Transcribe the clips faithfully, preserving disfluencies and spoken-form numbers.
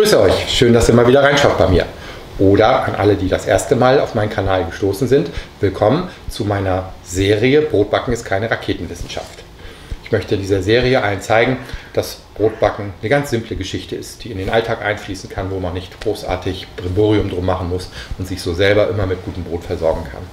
Ich grüße euch, schön, dass ihr mal wieder reinschaut bei mir. Oder an alle, die das erste Mal auf meinen Kanal gestoßen sind, willkommen zu meiner Serie Brotbacken ist keine Raketenwissenschaft. Ich möchte dieser Serie allen zeigen, dass Brotbacken eine ganz simple Geschichte ist, die in den Alltag einfließen kann, wo man nicht großartig Brimborium drum machen muss und sich so selber immer mit gutem Brot versorgen kann.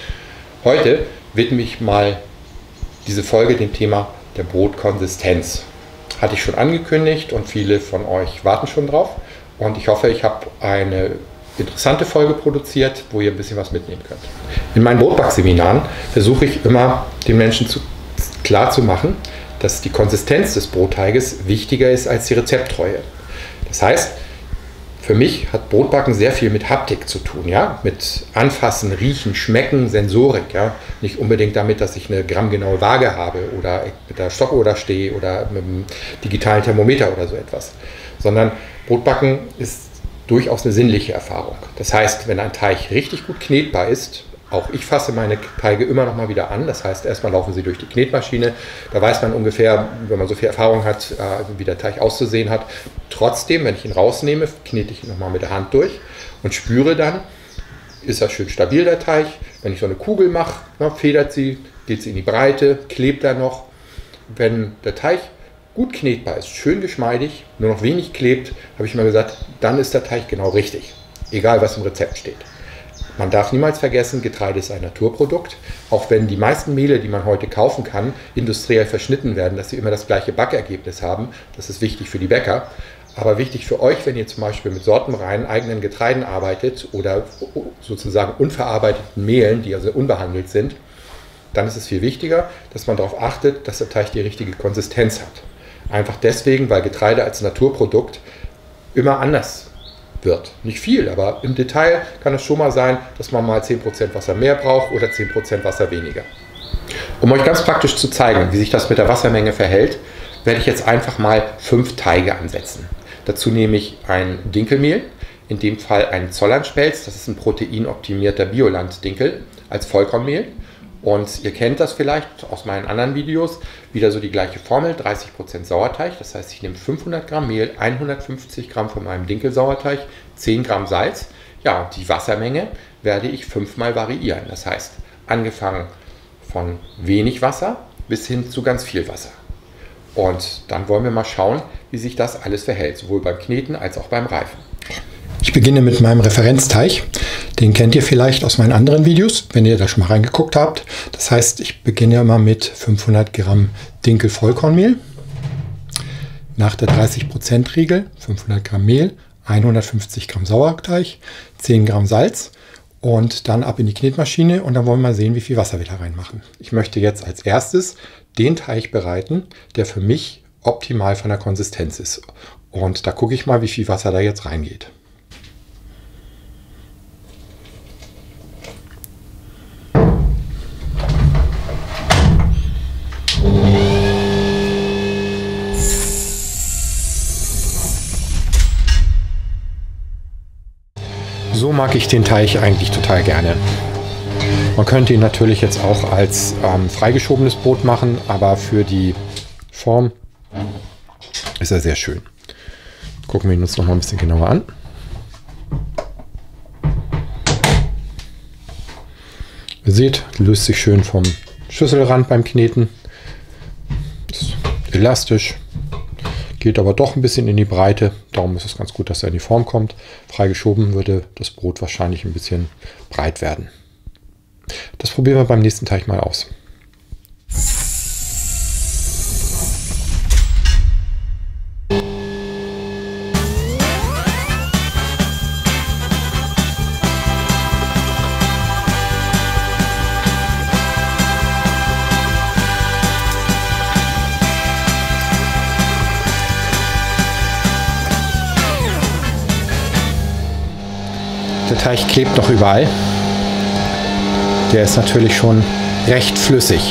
Heute widme ich mal diese Folge dem Thema der Brotkonsistenz. Hatte ich schon angekündigt und viele von euch warten schon drauf. Und ich hoffe, ich habe eine interessante Folge produziert, wo ihr ein bisschen was mitnehmen könnt. In meinen Brotbackseminaren versuche ich immer, den Menschen zu, klar zu machen, dass die Konsistenz des Brotteiges wichtiger ist als die Rezepttreue. Das heißt, für mich hat Brotbacken sehr viel mit Haptik zu tun, ja? Mit Anfassen, Riechen, Schmecken, Sensorik. Ja? Nicht unbedingt damit, dass ich eine grammgenaue Waage habe oder mit der Stoppuhr da stehe oder mit dem digitalen Thermometer oder so etwas. Sondern Brotbacken ist durchaus eine sinnliche Erfahrung. Das heißt, wenn ein Teig richtig gut knetbar ist, auch ich fasse meine Teige immer noch mal wieder an. Das heißt, erstmal laufen sie durch die Knetmaschine. Da weiß man ungefähr, wenn man so viel Erfahrung hat, wie der Teig auszusehen hat. Trotzdem, wenn ich ihn rausnehme, knete ich ihn noch mal mit der Hand durch und spüre dann, ist er schön stabil, der Teig. Wenn ich so eine Kugel mache, federt sie, geht sie in die Breite, klebt er noch. Wenn der Teig gut knetbar ist, schön geschmeidig, nur noch wenig klebt, habe ich mal gesagt, dann ist der Teig genau richtig. Egal, was im Rezept steht. Man darf niemals vergessen, Getreide ist ein Naturprodukt. Auch wenn die meisten Mehle, die man heute kaufen kann, industriell verschnitten werden, dass sie immer das gleiche Backergebnis haben. Das ist wichtig für die Bäcker. Aber wichtig für euch, wenn ihr zum Beispiel mit sortenreinen eigenen Getreiden arbeitet oder sozusagen unverarbeiteten Mehlen, die also unbehandelt sind, dann ist es viel wichtiger, dass man darauf achtet, dass der Teig die richtige Konsistenz hat. Einfach deswegen, weil Getreide als Naturprodukt immer anders wird. Nicht viel, aber im Detail kann es schon mal sein, dass man mal zehn Prozent Wasser mehr braucht oder zehn Prozent Wasser weniger. Um euch ganz praktisch zu zeigen, wie sich das mit der Wassermenge verhält, werde ich jetzt einfach mal fünf Teige ansetzen. Dazu nehme ich ein Dinkelmehl, in dem Fall ein Zollernspelz, das ist ein proteinoptimierter Bioland-Dinkel als Vollkornmehl. Und ihr kennt das vielleicht aus meinen anderen Videos, wieder so die gleiche Formel, dreißig Prozent Sauerteig, das heißt ich nehme fünfhundert Gramm Mehl, hundertfünfzig Gramm von meinem Dinkelsauerteig, zehn Gramm Salz. Ja, und die Wassermenge werde ich fünfmal variieren, das heißt angefangen von wenig Wasser bis hin zu ganz viel Wasser. Und dann wollen wir mal schauen, wie sich das alles verhält, sowohl beim Kneten als auch beim Reifen. Ich beginne mit meinem Referenzteig. Den kennt ihr vielleicht aus meinen anderen Videos, wenn ihr da schon mal reingeguckt habt. Das heißt, ich beginne immer mit fünfhundert Gramm Dinkel Vollkornmehl. Nach der dreißig Prozent Regel fünfhundert Gramm Mehl, hundertfünfzig Gramm Sauerteig, zehn Gramm Salz und dann ab in die Knetmaschine und dann wollen wir mal sehen, wie viel Wasser wir da reinmachen. Ich möchte jetzt als erstes den Teig bereiten, der für mich optimal von der Konsistenz ist. Und da gucke ich mal, wie viel Wasser da jetzt reingeht. So mag ich den Teig eigentlich total gerne. Man könnte ihn natürlich jetzt auch als ähm, freigeschobenes Brot machen, aber für die Form ist er sehr schön. Gucken wir ihn uns noch mal ein bisschen genauer an. Ihr seht, löst sich schön vom Schüsselrand beim Kneten. Ist elastisch. Geht aber doch ein bisschen in die Breite. Darum ist es ganz gut, dass er in die Form kommt. Freigeschoben würde das Brot wahrscheinlich ein bisschen breit werden. Das probieren wir beim nächsten Teig mal aus. Der Teig klebt noch überall. Der ist natürlich schon recht flüssig.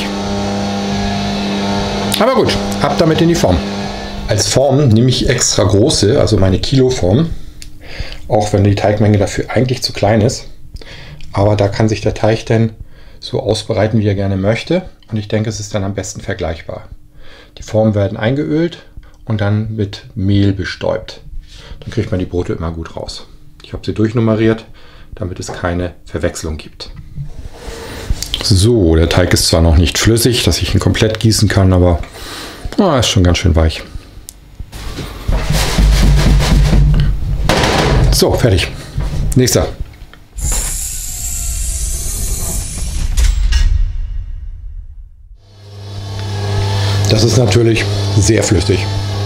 Aber gut, ab damit in die Form. Als Form nehme ich extra große, also meine Kiloform. Auch wenn die Teigmenge dafür eigentlich zu klein ist. Aber da kann sich der Teig dann so ausbreiten, wie er gerne möchte. Und ich denke, es ist dann am besten vergleichbar. Die Formen werden eingeölt und dann mit Mehl bestäubt. Dann kriegt man die Brote immer gut raus. Ich habe sie durchnummeriert, damit es keine Verwechslung gibt. So, der Teig ist zwar noch nicht flüssig, dass ich ihn komplett gießen kann, aber oh, ist schon ganz schön weich. So, fertig. Nächster. Das ist natürlich sehr flüssig.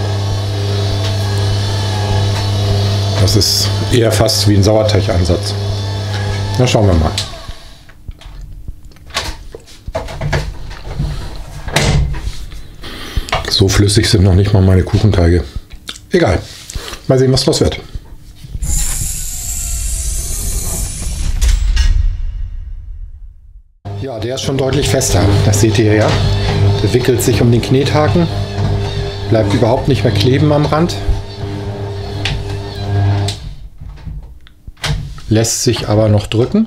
Das ist eher fast wie ein Sauerteigansatz. Na, schauen wir mal. So flüssig sind noch nicht mal meine Kuchenteige. Egal. Mal sehen, was draus wird. Ja, der ist schon deutlich fester. Das seht ihr ja. Der wickelt sich um den Knethaken. Bleibt überhaupt nicht mehr kleben am Rand. Lässt sich aber noch drücken.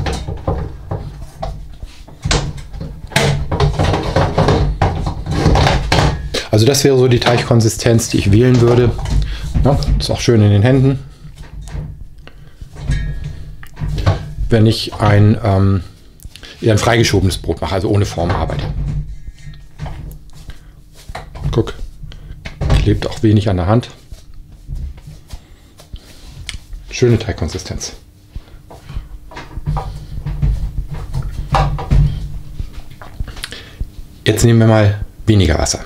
Also das wäre so die Teigkonsistenz, die ich wählen würde. Ja, ist auch schön in den Händen. Wenn ich ein, ähm, eher ein freigeschobenes Brot mache, also ohne Form arbeite. Guck, klebt auch wenig an der Hand. Schöne Teigkonsistenz. Jetzt nehmen wir mal weniger Wasser.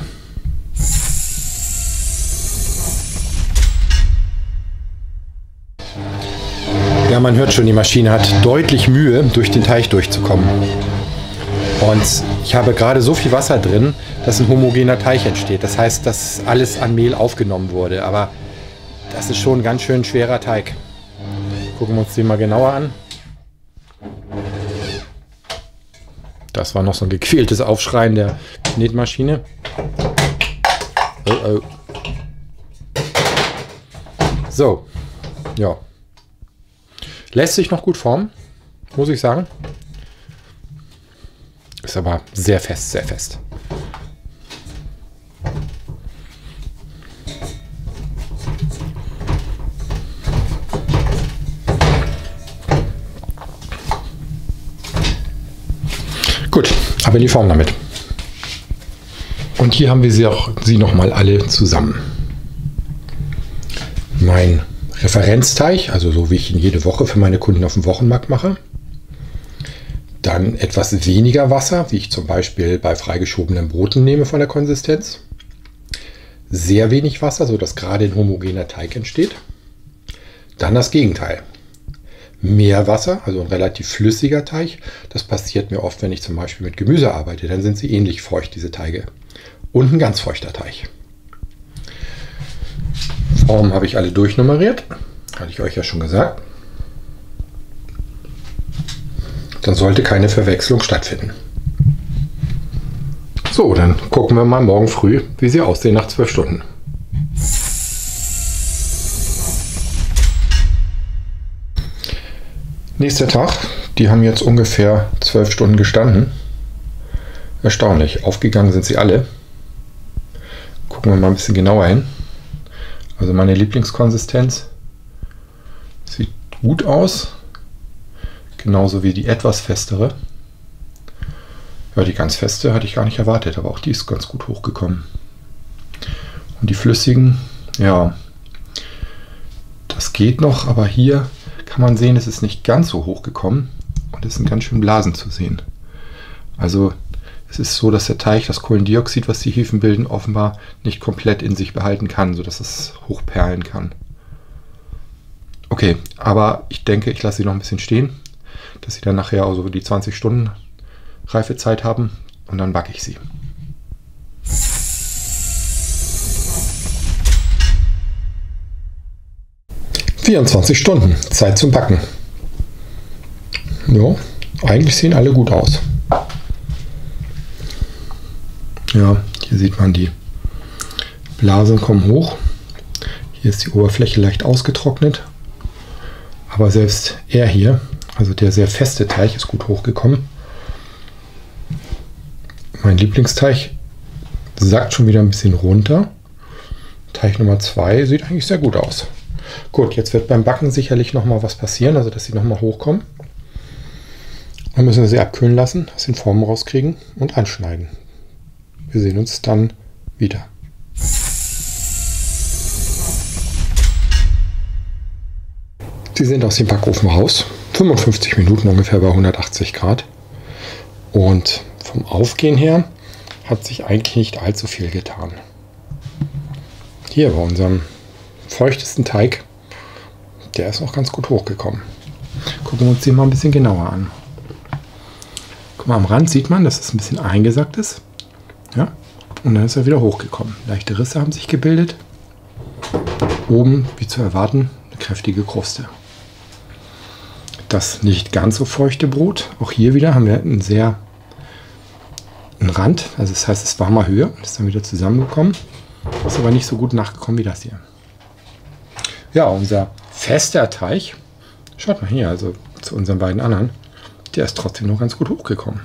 Ja, man hört schon, die Maschine hat deutlich Mühe, durch den Teig durchzukommen. Und ich habe gerade so viel Wasser drin, dass ein homogener Teig entsteht. Das heißt, dass alles an Mehl aufgenommen wurde. Aber das ist schon ein ganz schön schwerer Teig. Gucken wir uns den mal genauer an. Das war noch so ein gequältes Aufschreien der Knetmaschine. Oh, oh. So, ja. Lässt sich noch gut formen, muss ich sagen. Ist aber sehr fest, sehr fest. Gut, ab in die Form damit. Und hier haben wir sie auch sie noch mal alle zusammen. Mein Referenzteig, also so wie ich ihn jede Woche für meine Kunden auf dem Wochenmarkt mache. Dann etwas weniger Wasser, wie ich zum Beispiel bei freigeschobenen Broten nehme von der Konsistenz. Sehr wenig Wasser, sodass gerade ein homogener Teig entsteht. Dann das Gegenteil. Mehr Wasser, also ein relativ flüssiger Teig. Das passiert mir oft, wenn ich zum Beispiel mit Gemüse arbeite. Dann sind sie ähnlich feucht, diese Teige. Und ein ganz feuchter Teig. Formen habe ich alle durchnummeriert. Hatte ich euch ja schon gesagt. Dann sollte keine Verwechslung stattfinden. So, dann gucken wir mal morgen früh, wie sie aussehen nach zwölf Stunden. Nächster Tag. Die haben jetzt ungefähr zwölf Stunden gestanden. Erstaunlich. Aufgegangen sind sie alle. Gucken wir mal ein bisschen genauer hin. Also meine Lieblingskonsistenz sieht gut aus, genauso wie die etwas festere. Ja, die ganz feste hatte ich gar nicht erwartet, aber auch die ist ganz gut hochgekommen. Und die flüssigen, ja, das geht noch, aber hier kann man sehen, es ist nicht ganz so hochgekommen und es sind ganz schön Blasen zu sehen. Also es ist so, dass der Teig das Kohlendioxid, was die Hefen bilden, offenbar nicht komplett in sich behalten kann, sodass es hochperlen kann. Okay, aber ich denke, ich lasse sie noch ein bisschen stehen, dass sie dann nachher auch so die zwanzig Stunden Reifezeit haben und dann backe ich sie. vierundzwanzig Stunden, Zeit zum Backen. Ja, eigentlich sehen alle gut aus. Ja, hier sieht man, die Blasen kommen hoch. Hier ist die Oberfläche leicht ausgetrocknet. Aber selbst er hier, also der sehr feste Teig, ist gut hochgekommen. Mein Lieblingsteig sackt schon wieder ein bisschen runter. Teig Nummer zwei sieht eigentlich sehr gut aus. Gut, jetzt wird beim Backen sicherlich noch mal was passieren, also dass sie noch mal hochkommen. Dann müssen wir sie abkühlen lassen, aus den Formen rauskriegen und anschneiden. Wir sehen uns dann wieder. Sie sind aus dem Backofen raus, fünfundfünfzig Minuten ungefähr bei hundertachtzig Grad. Und vom Aufgehen her hat sich eigentlich nicht allzu viel getan. Hier bei unserem feuchtesten Teig, der ist noch ganz gut hochgekommen. Gucken wir uns den mal ein bisschen genauer an. Guck mal, am Rand sieht man, dass es ein bisschen eingesackt ist. Ja? Und dann ist er wieder hochgekommen. Leichte Risse haben sich gebildet. Oben, wie zu erwarten, eine kräftige Kruste. Das nicht ganz so feuchte Brot. Auch hier wieder haben wir einen sehr einen Rand. Also das heißt, es war mal höher und ist dann wieder zusammengekommen. Ist aber nicht so gut nachgekommen wie das hier. Ja, unser fester Teig, schaut mal hier, also zu unseren beiden anderen, der ist trotzdem noch ganz gut hochgekommen.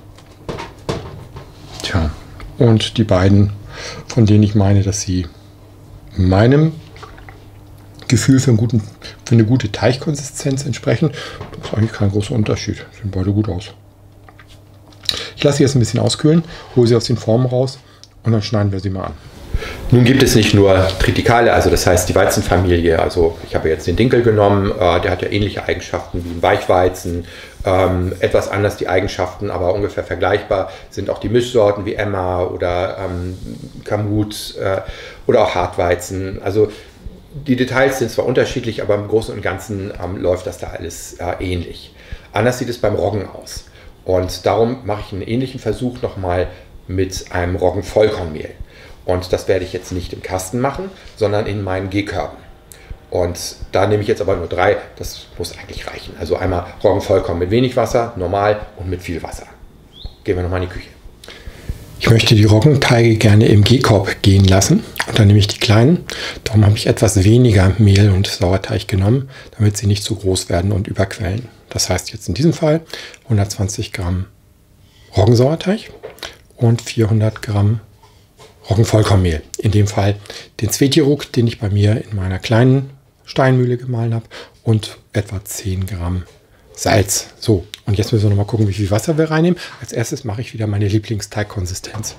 Tja, und die beiden, von denen ich meine, dass sie meinem Gefühl für, einen guten, für eine gute Teigkonsistenz entsprechen, das ist eigentlich kein großer Unterschied. Sehen beide gut aus. Ich lasse sie jetzt ein bisschen auskühlen, hole sie aus den Formen raus und dann schneiden wir sie mal an. Nun gibt es nicht nur Tritikale, also das heißt die Weizenfamilie, also ich habe jetzt den Dinkel genommen, äh, der hat ja ähnliche Eigenschaften wie ein Weichweizen, ähm, etwas anders die Eigenschaften, aber ungefähr vergleichbar sind auch die Mischsorten wie Emma oder ähm, Kamut äh, oder auch Hartweizen. Also die Details sind zwar unterschiedlich, aber im Großen und Ganzen ähm, läuft das da alles äh, ähnlich. Anders sieht es beim Roggen aus und darum mache ich einen ähnlichen Versuch nochmal mit einem Roggenvollkornmehl. Und das werde ich jetzt nicht im Kasten machen, sondern in meinen G-Körben. Und da nehme ich jetzt aber nur drei, das muss eigentlich reichen. Also einmal Roggenvollkorn mit wenig Wasser, normal und mit viel Wasser. Gehen wir nochmal in die Küche. Ich möchte die Roggenteige gerne im G-Korb gehen lassen. Und dann nehme ich die kleinen. Darum habe ich etwas weniger Mehl und Sauerteig genommen, damit sie nicht zu groß werden und überquellen. Das heißt jetzt in diesem Fall hundertzwanzig Gramm Roggensauerteig und vierhundert Gramm Roggenvollkornmehl. In dem Fall den Zvetiruk, den ich bei mir in meiner kleinen Steinmühle gemahlen habe, und etwa zehn Gramm Salz. So, und jetzt müssen wir noch mal gucken, wie viel Wasser wir reinnehmen. Als erstes mache ich wieder meine Lieblingsteigkonsistenz.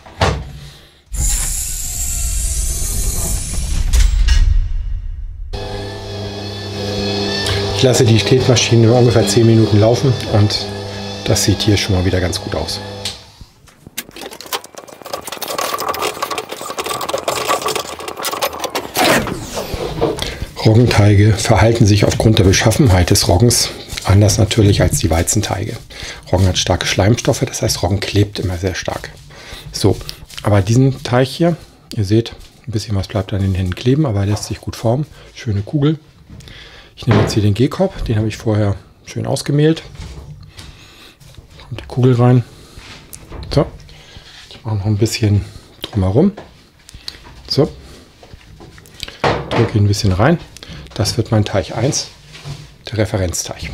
Ich lasse die Knetmaschine ungefähr zehn Minuten laufen und das sieht hier schon mal wieder ganz gut aus. Roggenteige verhalten sich aufgrund der Beschaffenheit des Roggens anders natürlich als die Weizenteige. Roggen hat starke Schleimstoffe, das heißt Roggen klebt immer sehr stark. So, aber diesen Teig hier, ihr seht, ein bisschen was bleibt an den Händen kleben, aber er lässt sich gut formen. Schöne Kugel. Ich nehme jetzt hier den G-Korb, den habe ich vorher schön ausgemehlt. Kommt die Kugel rein. So, ich mache noch ein bisschen drumherum. So, drücke ihn ein bisschen rein. Das wird mein Teig eins, der Referenzteig.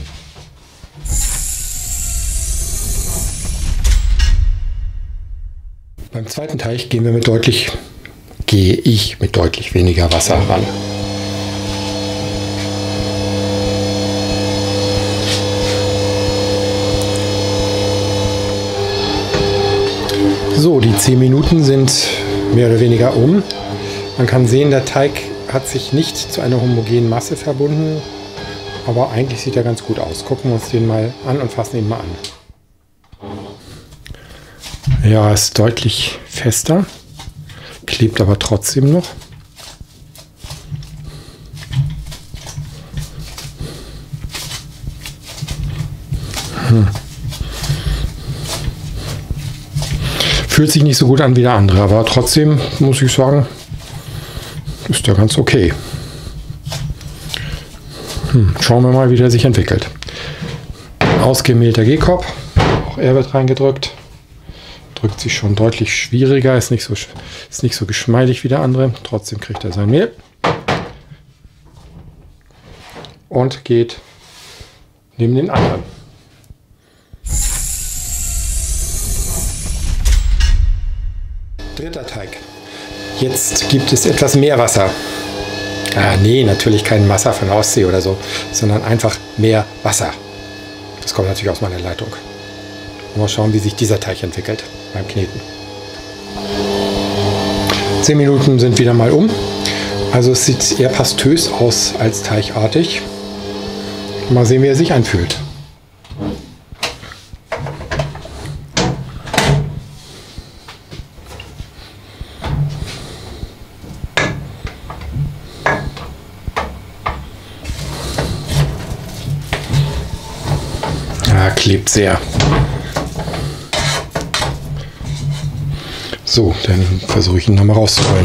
Beim zweiten Teig gehen wir mit deutlich, gehe ich mit deutlich weniger Wasser ran. So, die zehn Minuten sind mehr oder weniger um. Man kann sehen, der Teig hat sich nicht zu einer homogenen Masse verbunden, aber eigentlich sieht er ganz gut aus. Gucken wir uns den mal an und fassen ihn mal an. Ja, ist deutlich fester, klebt aber trotzdem noch. Hm. Fühlt sich nicht so gut an wie der andere, aber trotzdem muss ich sagen, ist ja ganz okay. Hm, schauen wir mal, wie der sich entwickelt. Ausgemehlter G-Korb, auch er wird reingedrückt. Drückt sich schon deutlich schwieriger, ist nicht so, ist nicht so geschmeidig wie der andere. Trotzdem kriegt er sein Mehl. Und geht neben den anderen. Dritter Teig. Jetzt gibt es etwas mehr Wasser. Ah, nee, natürlich kein Wasser von der Ostsee oder so, sondern einfach mehr Wasser. Das kommt natürlich aus meiner Leitung. Mal schauen, wie sich dieser Teig entwickelt beim Kneten. Zehn Minuten sind wieder mal um. Also es sieht eher pastös aus als teigartig. Mal sehen, wie er sich anfühlt. Ja, klebt sehr. So, dann versuche ich ihn nochmal rauszuholen.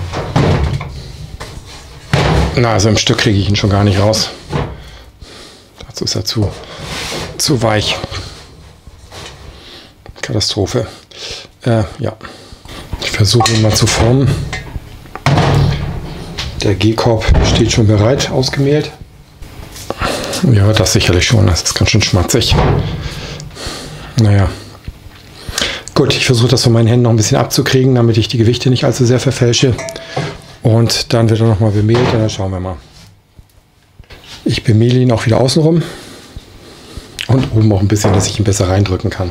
Na, also im Stück kriege ich ihn schon gar nicht raus. Dazu ist er zu, zu weich. Katastrophe. Äh, ja. Ich versuche ihn mal zu formen. Der G-Korb steht schon bereit, ausgemehlt. Ja, das sicherlich schon. Das ist ganz schön schmatzig. Naja. Gut, ich versuche das von meinen Händen noch ein bisschen abzukriegen, damit ich die Gewichte nicht allzu sehr verfälsche. Und dann wird er nochmal bemehlt und dann schauen wir mal. Ich bemehle ihn auch wieder außenrum. Und oben auch ein bisschen, dass ich ihn besser reindrücken kann.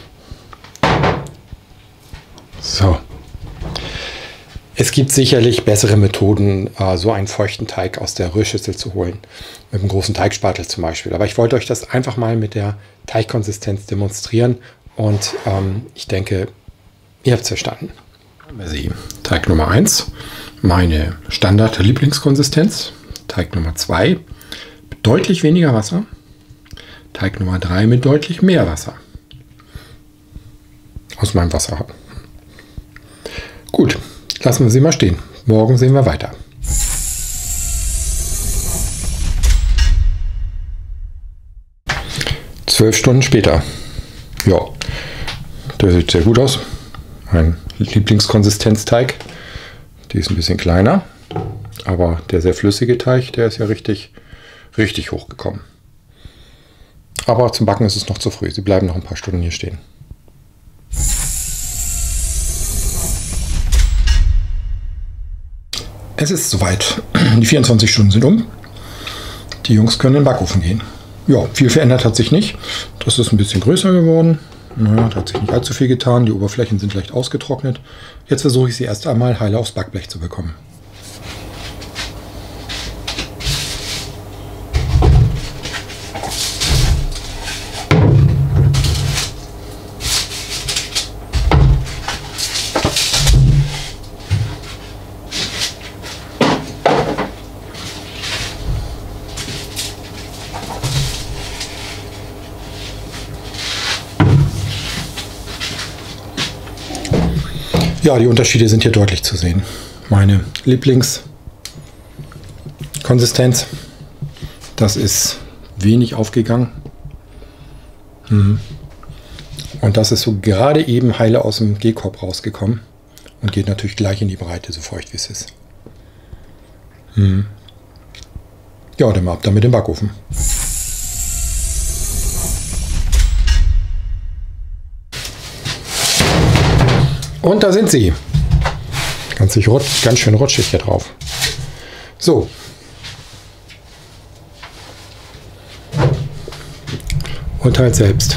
So. Es gibt sicherlich bessere Methoden, so einen feuchten Teig aus der Rührschüssel zu holen. Mit einem großen Teigspatel zum Beispiel. Aber ich wollte euch das einfach mal mit der Teigkonsistenz demonstrieren. Und ähm, ich denke, ihr habt es verstanden. Teig Nummer eins, meine Standard-Lieblingskonsistenz. Teig Nummer zwei, mit deutlich weniger Wasser. Teig Nummer drei mit deutlich mehr Wasser. Aus meinem Wasser. Gut, lassen wir sie mal stehen. Morgen sehen wir weiter. Zwölf Stunden später. Ja, der sieht sehr gut aus. Mein Lieblingskonsistenzteig. Die ist ein bisschen kleiner. Aber der sehr flüssige Teig, der ist ja richtig, richtig hochgekommen. Aber zum Backen ist es noch zu früh. Sie bleiben noch ein paar Stunden hier stehen. Es ist soweit. Die vierundzwanzig Stunden sind um. Die Jungs können in den Backofen gehen. Ja, viel verändert hat sich nicht. Das ist ein bisschen größer geworden. Naja, da hat sich nicht allzu viel getan. Die Oberflächen sind leicht ausgetrocknet. Jetzt versuche ich sie erst einmal heile aufs Backblech zu bekommen. Ja, die Unterschiede sind hier deutlich zu sehen. Meine Lieblingskonsistenz, das ist wenig aufgegangen. Und das ist so gerade eben heile aus dem G-Korb rausgekommen und geht natürlich gleich in die Breite, so feucht wie es ist. Ja, dann mal ab damit im Backofen. Und da sind sie. Ganz, rutsch, ganz schön rutschig hier drauf. So. Urteilt selbst.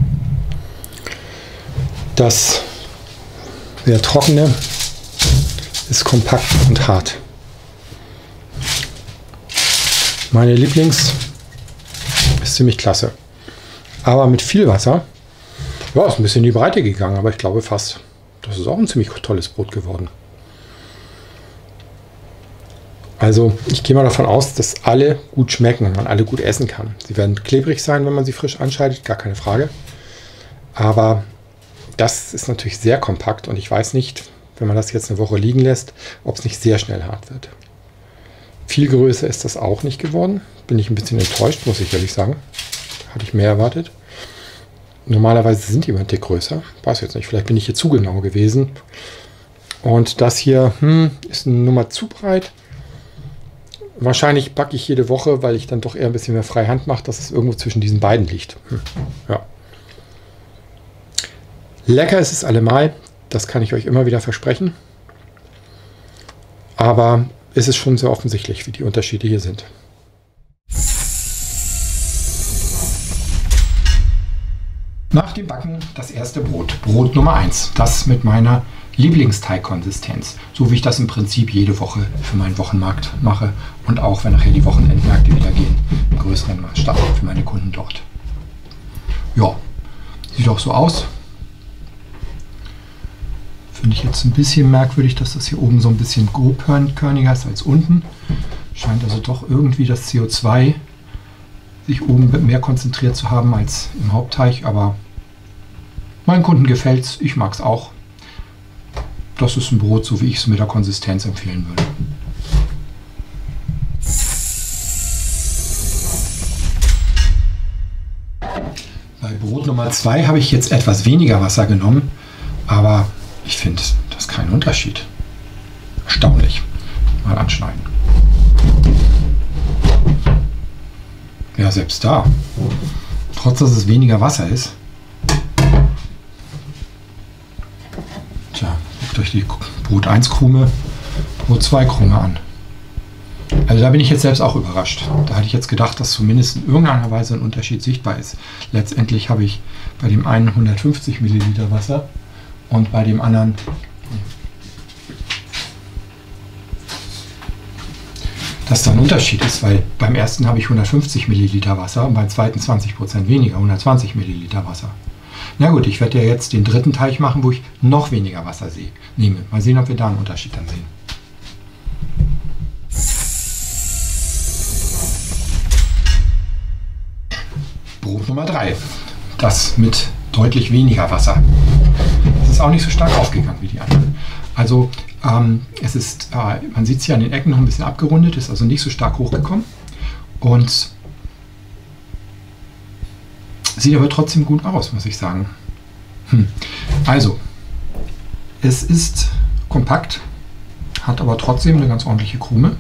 Das sehr trockene ist kompakt und hart. Meine Lieblings ist ziemlich klasse. Aber mit viel Wasser. Ja, ist ein bisschen in die Breite gegangen, aber ich glaube fast. Das ist auch ein ziemlich tolles Brot geworden. Also ich gehe mal davon aus, dass alle gut schmecken und man alle gut essen kann. Sie werden klebrig sein, wenn man sie frisch anscheidet, gar keine Frage. Aber das ist natürlich sehr kompakt und ich weiß nicht, wenn man das jetzt eine Woche liegen lässt, ob es nicht sehr schnell hart wird. Viel größer ist das auch nicht geworden. Bin ich ein bisschen enttäuscht, muss ich ehrlich sagen. Hatte ich mehr erwartet. Normalerweise sind die immer dick größer. Weiß jetzt nicht, vielleicht bin ich hier zu genau gewesen. Und das hier hm, ist eine Nummer zu breit. Wahrscheinlich backe ich jede Woche, weil ich dann doch eher ein bisschen mehr freie Hand mache, dass es irgendwo zwischen diesen beiden liegt. Hm. Ja. Lecker ist es allemal. Das kann ich euch immer wieder versprechen. Aber ist es schon sehr offensichtlich, wie die Unterschiede hier sind. Nach dem Backen das erste Brot. Brot Nummer eins. Das mit meiner Lieblingsteigkonsistenz. So wie ich das im Prinzip jede Woche für meinen Wochenmarkt mache. Und auch, wenn nachher die Wochenendmärkte wieder gehen, im größeren Maßstab für meine Kunden dort. Ja, sieht auch so aus. Finde ich jetzt ein bisschen merkwürdig, dass das hier oben so ein bisschen grobkörniger ist als unten. Scheint also doch irgendwie das C O zwei sich oben mehr konzentriert zu haben als im Hauptteig, aber meinen Kunden gefällt es, ich mag es auch. Das ist ein Brot, so wie ich es mit der Konsistenz empfehlen würde. Bei Brot Nummer zwei habe ich jetzt etwas weniger Wasser genommen, aber ich finde, das ist kein Unterschied. Erstaunlich. Mal anschneiden. Ja, selbst da. Trotz, dass es weniger Wasser ist. Tja, guckt euch die Brot eins Krume, Brot zwei Krume an. Also da bin ich jetzt selbst auch überrascht. Da hatte ich jetzt gedacht, dass zumindest in irgendeiner Weise ein Unterschied sichtbar ist. Letztendlich habe ich bei dem einen hundertfünfzig Milliliter Wasser und bei dem anderen dass da ein Unterschied ist, weil beim ersten habe ich hundertfünfzig Milliliter Wasser und beim zweiten zwanzig Prozent weniger, hundertzwanzig Milliliter Wasser. Na gut, ich werde ja jetzt den dritten Teig machen, wo ich noch weniger Wasser sehe, nehme. Mal sehen, ob wir da einen Unterschied dann sehen. Brot Nummer drei. Das mit deutlich weniger Wasser. Das ist auch nicht so stark aufgegangen wie die anderen. Also ähm, es ist, äh, man sieht es hier an den Ecken noch ein bisschen abgerundet, ist also nicht so stark hochgekommen und sieht aber trotzdem gut aus, muss ich sagen. Hm. Also, es ist kompakt, hat aber trotzdem eine ganz ordentliche Krume.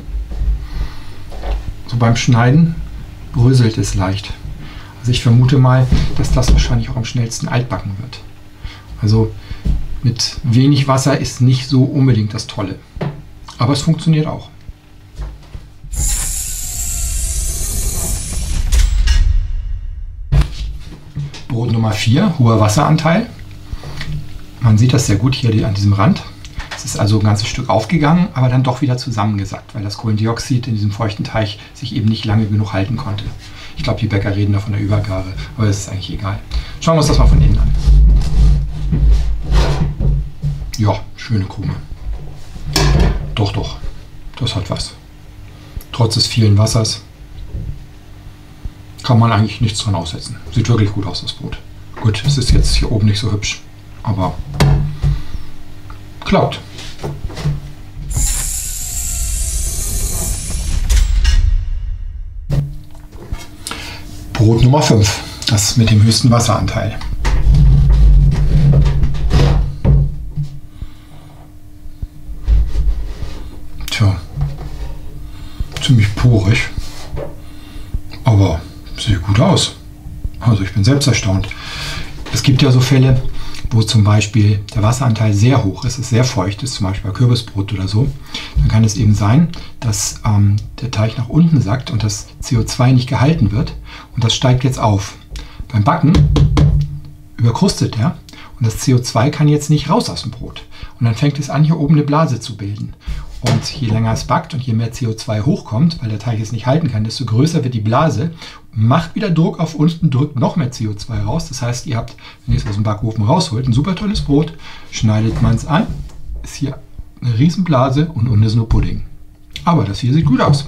So beim Schneiden bröselt es leicht. Also ich vermute mal, dass das wahrscheinlich auch am schnellsten altbacken wird. Also mit wenig Wasser ist nicht so unbedingt das Tolle. Aber es funktioniert auch. Brot Nummer vier, hoher Wasseranteil. Man sieht das sehr gut hier an diesem Rand. Es ist also ein ganzes Stück aufgegangen, aber dann doch wieder zusammengesackt, weil das Kohlendioxid in diesem feuchten Teig sich eben nicht lange genug halten konnte. Ich glaube, die Bäcker reden da von der Übergabe, aber das ist eigentlich egal. Schauen wir uns das mal von innen an. Ja, schöne Krume. Doch, doch, das hat was. Trotz des vielen Wassers kann man eigentlich nichts dran aussetzen. Sieht wirklich gut aus, das Brot. Gut, es ist jetzt hier oben nicht so hübsch, aber klappt. Brot Nummer fünf, das mit dem höchsten Wasseranteil. Tja, ziemlich porig, aber sieht gut aus. Also ich bin selbst erstaunt. Es gibt ja so Fälle, wo zum Beispiel der Wasseranteil sehr hoch ist, es sehr feucht ist, zum Beispiel bei Kürbisbrot oder so. Dann kann es eben sein, dass ähm, der Teig nach unten sackt und das C O zwei nicht gehalten wird. Und das steigt jetzt auf. Beim Backen überkrustet er und das C O zwei kann jetzt nicht raus aus dem Brot. Und dann fängt es an, hier oben eine Blase zu bilden. Und je länger es backt und je mehr C O zwei hochkommt, weil der Teig es nicht halten kann, desto größer wird die Blase, macht wieder Druck auf unten, drückt noch mehr C O zwei raus. Das heißt, ihr habt, wenn ihr es aus dem Backofen rausholt, ein super tolles Brot, schneidet man es an, ist hier eine riesen Blase und unten ist nur Pudding. Aber das hier sieht gut aus.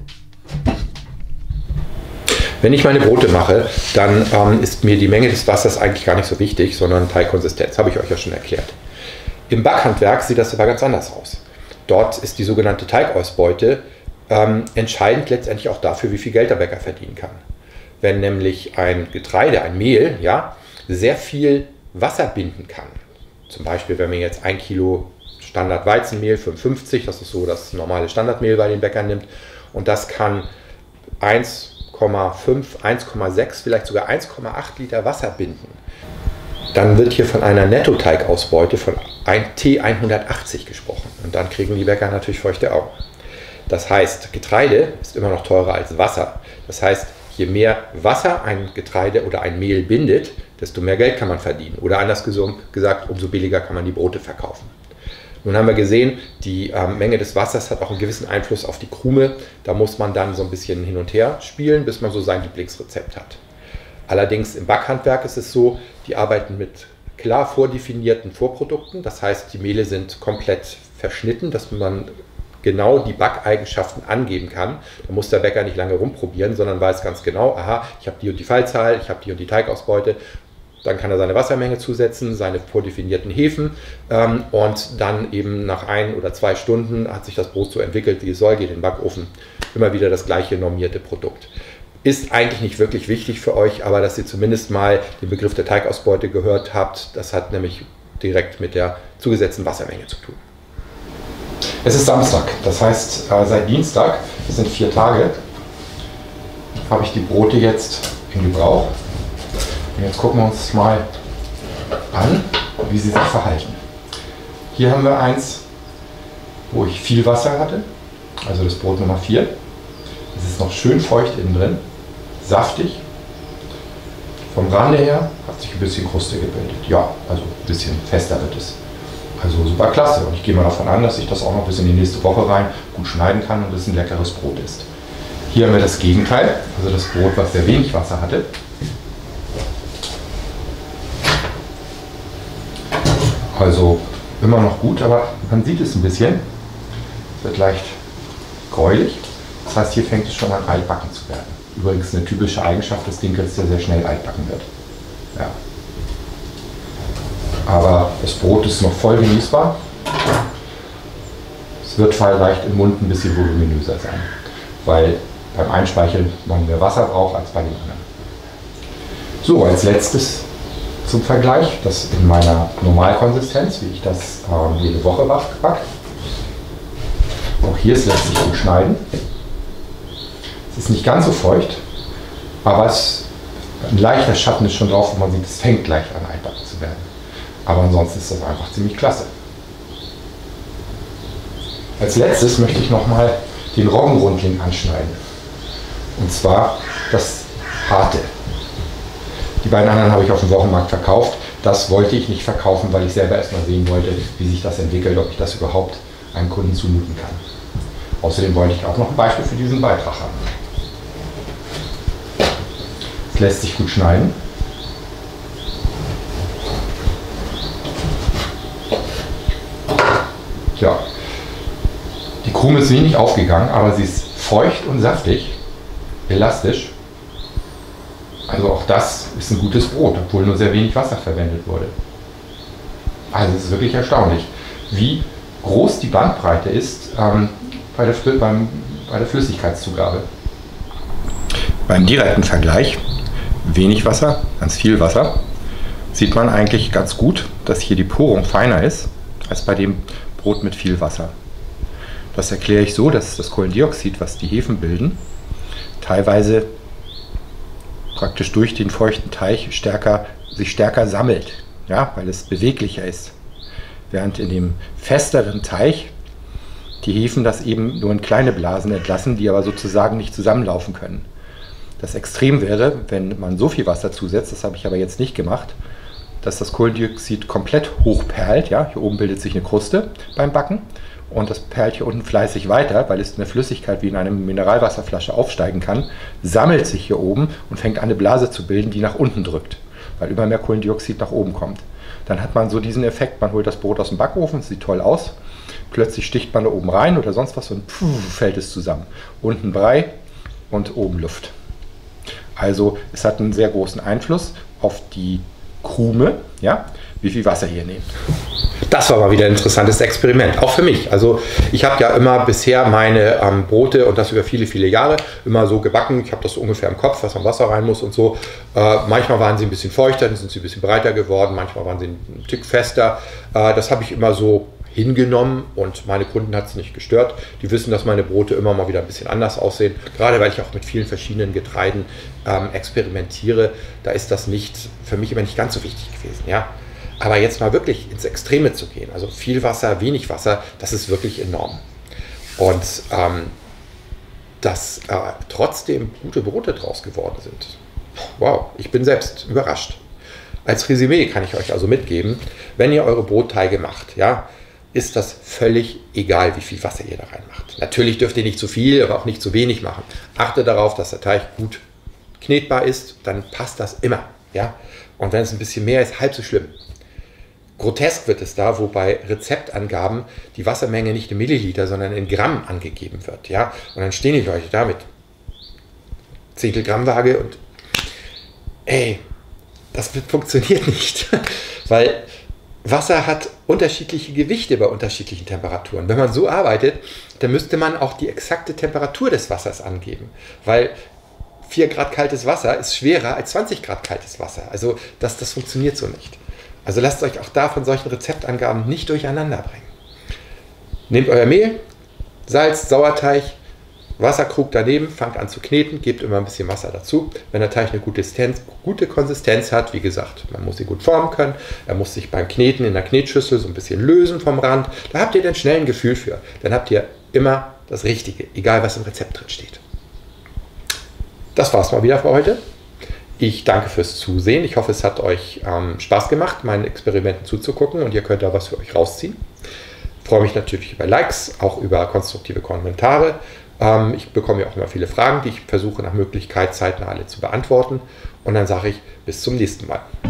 Wenn ich meine Brote mache, dann ähm, ist mir die Menge des Wassers eigentlich gar nicht so wichtig, sondern Teigkonsistenz, habe ich euch ja schon erklärt. Im Backhandwerk sieht das aber ganz anders aus. Dort ist die sogenannte Teigausbeute ähm, entscheidend letztendlich auch dafür, wie viel Geld der Bäcker verdienen kann. Wenn nämlich ein Getreide, ein Mehl, ja, sehr viel Wasser binden kann. Zum Beispiel, wenn man jetzt ein Kilo Standard-Weizenmehl, fünfundfünfzig, das ist so das normale Standardmehl bei den Bäckern nimmt, und das kann eins Komma fünf, eins Komma sechs, vielleicht sogar eins Komma acht Liter Wasser binden. Dann wird hier von einer Nettoteigausbeute von T hundertachtzig gesprochen. Und dann kriegen die Bäcker natürlich feuchte Augen. Das heißt, Getreide ist immer noch teurer als Wasser. Das heißt, je mehr Wasser ein Getreide oder ein Mehl bindet, desto mehr Geld kann man verdienen. Oder anders gesagt, umso billiger kann man die Brote verkaufen. Nun haben wir gesehen, die ähm, Menge des Wassers hat auch einen gewissen Einfluss auf die Krume. Da muss man dann so ein bisschen hin und her spielen, bis man so sein Lieblingsrezept hat. Allerdings im Backhandwerk ist es so, die arbeiten mit klar vordefinierten Vorprodukten. Das heißt, die Mehle sind komplett verschnitten, dass man genau die Backeigenschaften angeben kann. Da muss der Bäcker nicht lange rumprobieren, sondern weiß ganz genau, aha, ich habe die und die Fallzahl, ich habe die und die Teigausbeute. Dann kann er seine Wassermenge zusetzen, seine vordefinierten Hefen ähm, und dann eben nach ein oder zwei Stunden hat sich das Brot so entwickelt, wie es soll, geht in den Backofen. Immer wieder das gleiche normierte Produkt. Ist eigentlich nicht wirklich wichtig für euch, aber dass ihr zumindest mal den Begriff der Teigausbeute gehört habt, das hat nämlich direkt mit der zugesetzten Wassermenge zu tun. Es ist Samstag, das heißt äh, seit Dienstag, das sind vier Tage, habe ich die Brote jetzt in Gebrauch. Und jetzt gucken wir uns mal an, wie sie sich verhalten. Hier haben wir eins, wo ich viel Wasser hatte, also das Brot Nummer vier. Es ist noch schön feucht innen drin, saftig. Vom Rande her hat sich ein bisschen Kruste gebildet. Ja, also ein bisschen fester wird es. Also super klasse. Und ich gehe mal davon an, dass ich das auch noch bis in die nächste Woche rein gut schneiden kann und es ein leckeres Brot ist. Hier haben wir das Gegenteil, also das Brot, was sehr wenig Wasser hatte. Also immer noch gut, aber man sieht es ein bisschen. Es wird leicht gräulich. Das heißt, hier fängt es schon an, altbacken zu werden. Übrigens eine typische Eigenschaft des Dinkels, der sehr schnell altbacken wird. Ja. Aber das Brot ist noch voll genießbar. Es wird vielleicht im Mund ein bisschen voluminöser sein, weil beim Einspeicheln man mehr Wasser braucht als bei den anderen. So, als letztes zum Vergleich, das in meiner Normalkonsistenz, wie ich das ähm, jede Woche backe. Auch hier ist lässt sich gut schneiden. Es ist nicht ganz so feucht, aber es, ein leichter Schatten ist schon drauf und man sieht, es fängt leicht an altbacken zu werden. Aber ansonsten ist das einfach ziemlich klasse. Als letztes möchte ich nochmal den Roggenrundling anschneiden. Und zwar das harte. Die beiden anderen habe ich auf dem Wochenmarkt verkauft. Das wollte ich nicht verkaufen, weil ich selber erstmal sehen wollte, wie sich das entwickelt, ob ich das überhaupt einem Kunden zumuten kann. Außerdem wollte ich auch noch ein Beispiel für diesen Beitrag haben. Es lässt sich gut schneiden. Ja, die Krume ist wenig aufgegangen, aber sie ist feucht und saftig, elastisch. Also auch das ist ein gutes Brot, obwohl nur sehr wenig Wasser verwendet wurde. Also es ist wirklich erstaunlich, wie groß die Bandbreite ist ähm, bei, der, beim, bei der Flüssigkeitszugabe. Beim direkten Vergleich, wenig Wasser, ganz viel Wasser, sieht man eigentlich ganz gut, dass hier die Porung feiner ist als bei dem Brot mit viel Wasser. Das erkläre ich so, dass das Kohlendioxid, was die Hefen bilden, teilweise praktisch durch den feuchten Teig stärker, sich stärker sammelt, ja, weil es beweglicher ist. Während in dem festeren Teig die Hefen das eben nur in kleine Blasen entlassen, die aber sozusagen nicht zusammenlaufen können. Das Extrem wäre, wenn man so viel Wasser zusetzt, das habe ich aber jetzt nicht gemacht, dass das Kohlendioxid komplett hochperlt. Ja? Hier oben bildet sich eine Kruste beim Backen und das perlt hier unten fleißig weiter, weil es in der Flüssigkeit wie in einer Mineralwasserflasche aufsteigen kann, sammelt sich hier oben und fängt an, eine Blase zu bilden, die nach unten drückt, weil immer mehr Kohlendioxid nach oben kommt. Dann hat man so diesen Effekt, man holt das Brot aus dem Backofen, es sieht toll aus, plötzlich sticht man da oben rein oder sonst was und pfuh, fällt es zusammen. Unten Brei und oben Luft. Also es hat einen sehr großen Einfluss auf die Krume, ja, wie viel Wasser ihr nehmt. Das war mal wieder ein interessantes Experiment, auch für mich. Also ich habe ja immer bisher meine ähm, Brote, und das über viele, viele Jahre, immer so gebacken. Ich habe das so ungefähr im Kopf, was am Wasser rein muss und so. Äh, manchmal waren sie ein bisschen feuchter, dann sind sie ein bisschen breiter geworden, manchmal waren sie ein Tick fester. Äh, das habe ich immer so hingenommen und meine Kunden hat es nicht gestört. Die wissen, dass meine Brote immer mal wieder ein bisschen anders aussehen. Gerade weil ich auch mit vielen verschiedenen Getreiden ähm, experimentiere, da ist das nicht für mich immer nicht ganz so wichtig gewesen. Ja? Aber jetzt mal wirklich ins Extreme zu gehen, also viel Wasser, wenig Wasser, das ist wirklich enorm. Und ähm, dass äh, trotzdem gute Brote draus geworden sind. Wow, ich bin selbst überrascht. Als Resümee kann ich euch also mitgeben, wenn ihr eure Brotteige macht, ja, ist das völlig egal, wie viel Wasser ihr da reinmacht. Natürlich dürft ihr nicht zu viel, aber auch nicht zu wenig machen. Achtet darauf, dass der Teig gut knetbar ist, dann passt das immer. Ja? Und wenn es ein bisschen mehr ist, halb so schlimm. Grotesk wird es da, wo bei Rezeptangaben die Wassermenge nicht in Milliliter, sondern in Gramm angegeben wird. Ja? Und dann stehen die Leute da mit Zehntel Gramm Waage und ey, das funktioniert nicht, weil Wasser hat unterschiedliche Gewichte bei unterschiedlichen Temperaturen. Wenn man so arbeitet, dann müsste man auch die exakte Temperatur des Wassers angeben, weil vier Grad kaltes Wasser ist schwerer als zwanzig Grad kaltes Wasser. Also das, das funktioniert so nicht. Also lasst euch auch da von solchen Rezeptangaben nicht durcheinander bringen. Nehmt euer Mehl, Salz, Sauerteig, Wasserkrug daneben, fangt an zu kneten, gebt immer ein bisschen Wasser dazu. Wenn der Teig eine gute Konsistenz, gute Konsistenz hat, wie gesagt, man muss sie gut formen können, er muss sich beim Kneten in der Knetschüssel so ein bisschen lösen vom Rand, da habt ihr dann schnell ein Gefühl für. Dann habt ihr immer das Richtige, egal was im Rezept drin steht. Das war's mal wieder für heute. Ich danke fürs Zusehen. Ich hoffe, es hat euch ähm, Spaß gemacht, meinen Experimenten zuzugucken und ihr könnt da was für euch rausziehen. Ich freue mich natürlich über Likes, auch über konstruktive Kommentare. Ähm, ich bekomme ja auch immer viele Fragen, die ich versuche nach Möglichkeit zeitnah alle zu beantworten. Und dann sage ich bis zum nächsten Mal.